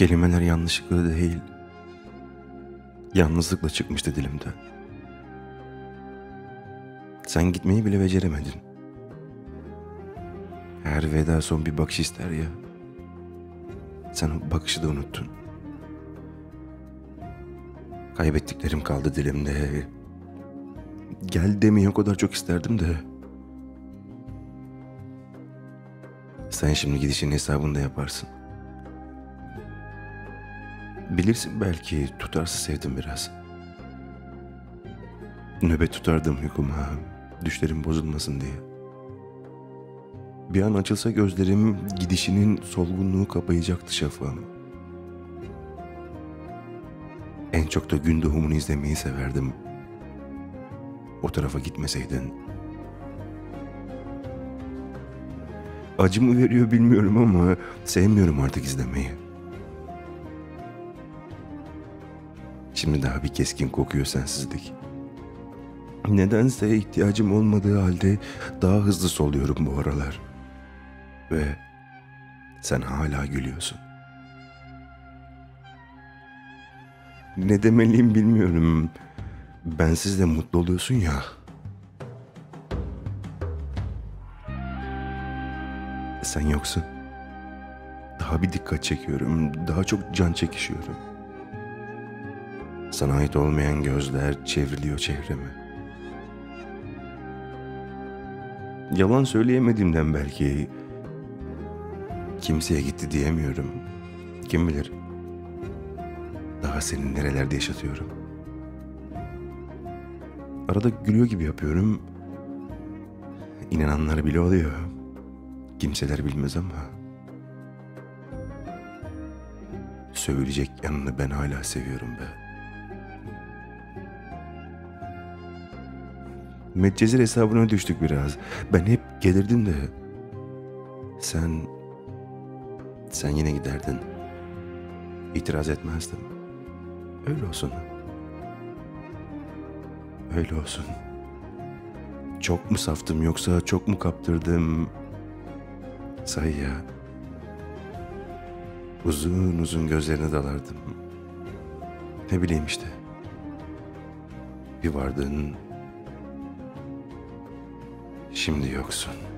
Kelimeler yanlışlıkla değil, yalnızlıkla çıkmıştı dilimden. Sen gitmeyi bile beceremedin. Her veda son bir bakış ister ya. Sen o bakışı da unuttun. Kaybettiklerim kaldı dilimde. Gel demeyi o kadar çok isterdim de. Sen şimdi gidişin hesabını da yaparsın. Bilirsin belki tutarsız sevdim biraz. Nöbet tutardım uykuma, düşlerim bozulmasın diye. Bir an açılsa gözlerim gidişinin solgunluğu kapayacaktı şafağımı. En çok da gün doğumunu izlemeyi severdim. O tarafa gitmeseydin. Acı mı veriyor bilmiyorum ama sevmiyorum artık izlemeyi. Şimdi daha bir keskin kokuyor sensizlik. Nedense ihtiyacım olmadığı halde daha hızlı soluyorum bu aralar. Ve sen hala gülüyorsun. Ne demeliyim bilmiyorum. Bensiz de mutlu oluyorsun ya. Sen yoksun. Daha bir dikkat çekiyorum. Daha çok can çekişiyorum. Sana ait olmayan gözler çevriliyor çevremi. Yalan söyleyemediğimden belki kimseye gitti diyemiyorum. Kim bilir? Daha seni nerelerde yaşatıyorum. Arada gülüyor gibi yapıyorum. İnananlar bile oluyor. Kimseler bilmez ama. Söyleyecek yanını ben hala seviyorum be. Medcezir hesabına düştük biraz. Ben hep gelirdim de. Sen yine giderdin. İtiraz etmezdim. Öyle olsun. Öyle olsun. Çok mu saftım yoksa çok mu kaptırdım? Say ya. Uzun uzun gözlerine dalardım. Ne bileyim işte. Bir vardın. Şimdi yoksun.